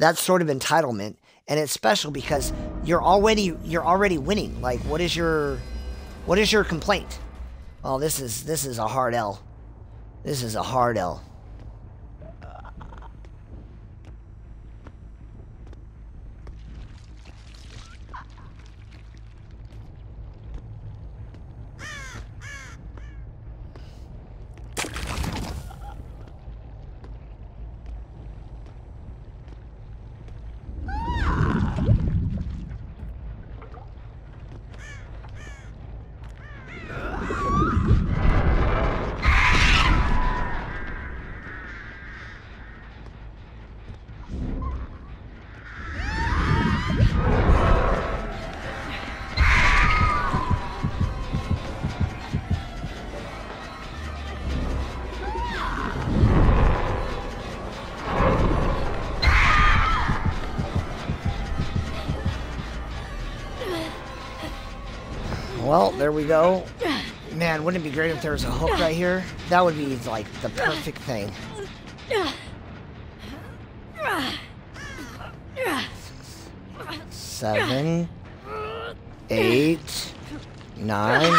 That's sort of entitlement, and it's special because you're already winning. Like, what is your complaint? Oh, this is a hard L. This is a hard L. Well, there we go. Man, wouldn't it be great if there was a hook right here? That would be like the perfect thing. 7, 8, 9.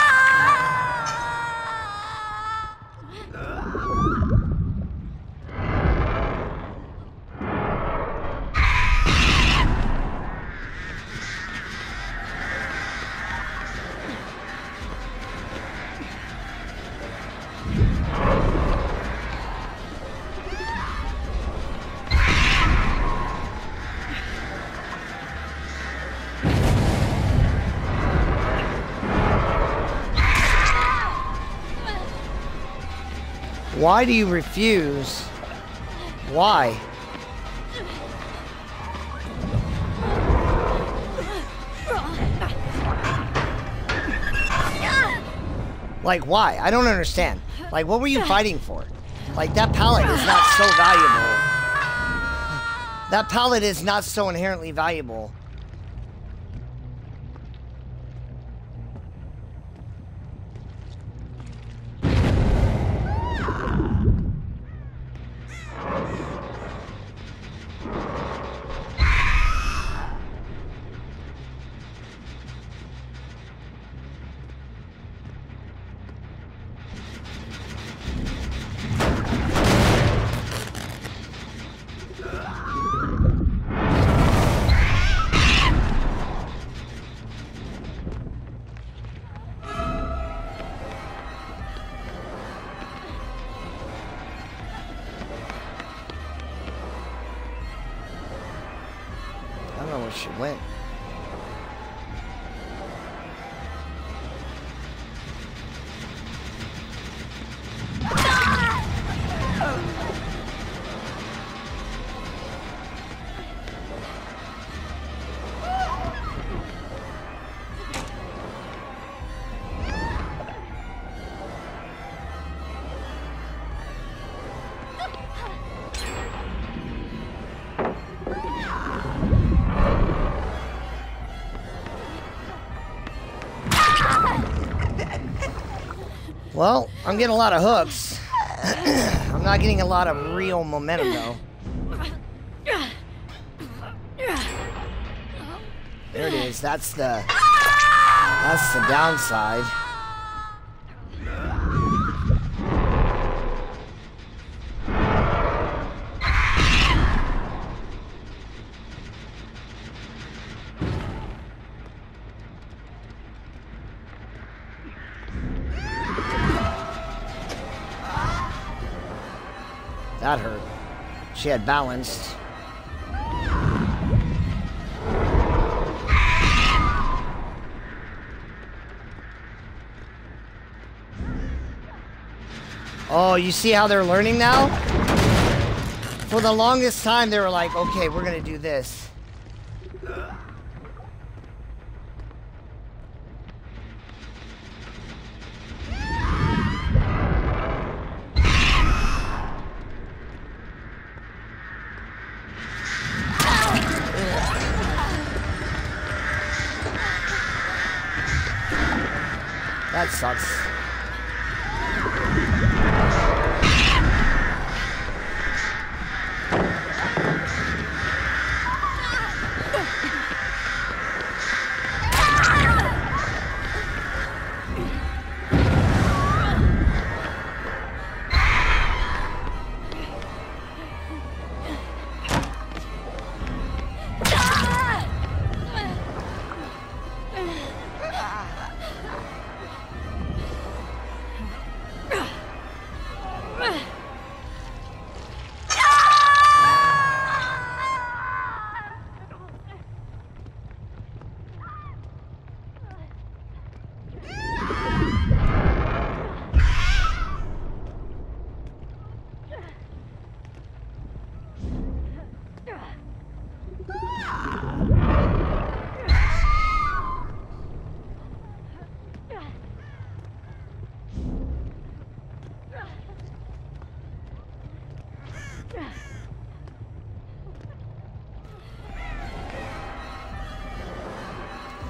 Why do you refuse? Why? Like, why? I don't understand. Like, what were you fighting for? Like, that pallet is not so valuable. That pallet is not so inherently valuable. She went. Well, I'm getting a lot of hooks. I'm not getting a lot of real momentum, though. There it is. That's the downside. That hurt. She had balanced. Oh, you see how they're learning now? For the longest time, they were like, okay, we're gonna do this. That sucks.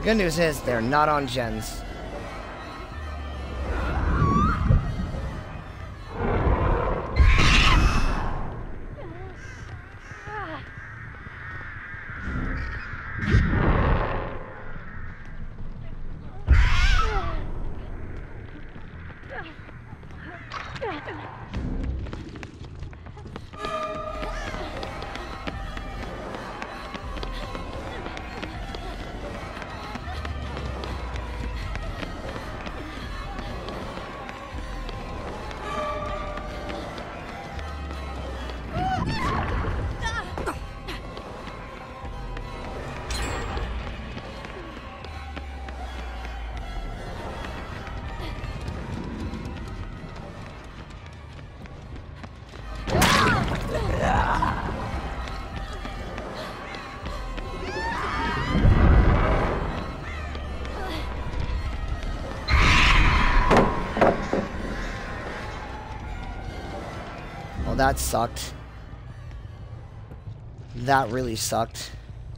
The good news is they're not on gens. Well, that sucked. That really sucked.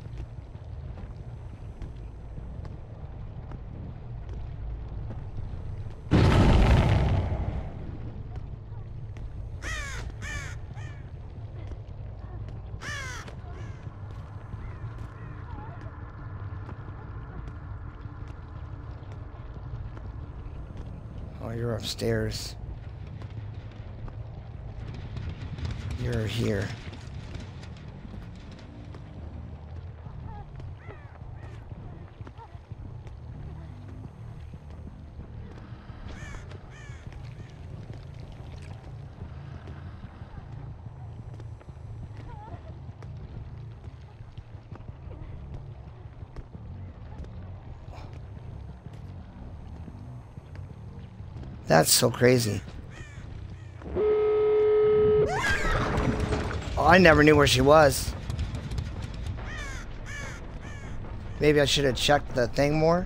Oh, you're upstairs. You're here. That's so crazy. Oh, I never knew where she was. Maybe I should have checked the thing more.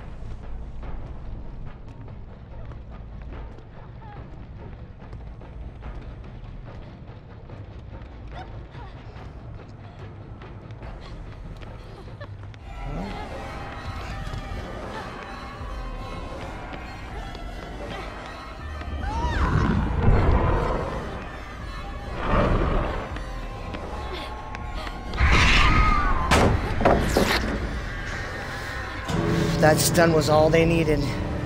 That stun was all they needed.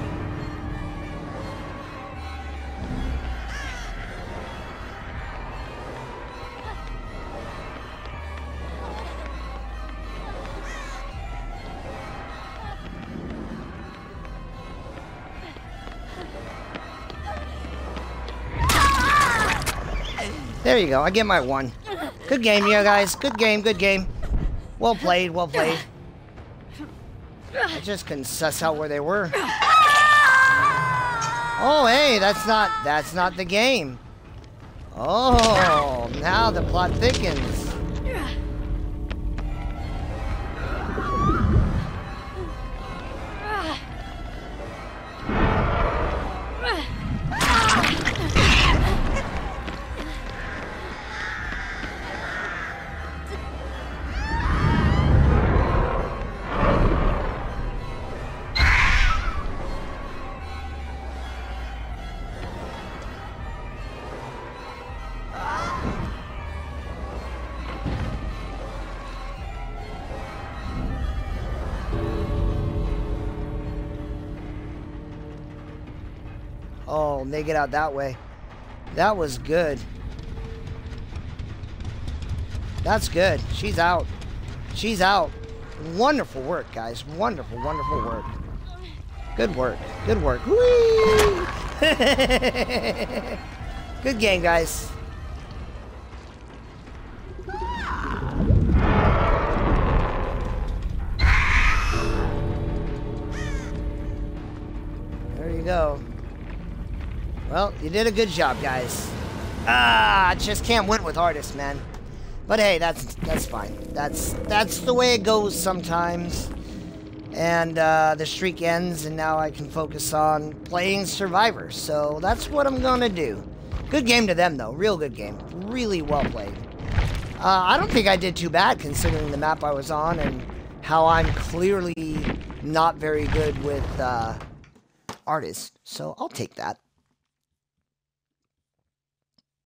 There you go. I get my one. Good game, you guys. Good game. Good game. Well played. Well played. I just couldn't suss out where they were. Oh, hey, that's not the game. Oh, now the plot thickens. Oh, they get out that way. That was good. That's good. She's out. She's out. Wonderful work, guys. Wonderful, wonderful work. Good work. Good work. Whee! Good game, guys. There you go. Well, you did a good job, guys. I just can't win with artists, man. But hey, that's fine. That's the way it goes sometimes. And the streak ends, and now I can focus on playing Survivor. So that's what I'm gonna do. Good game to them, though. Real good game. Really well played. I don't think I did too bad considering the map I was on and how I'm clearly not very good with artists. So I'll take that.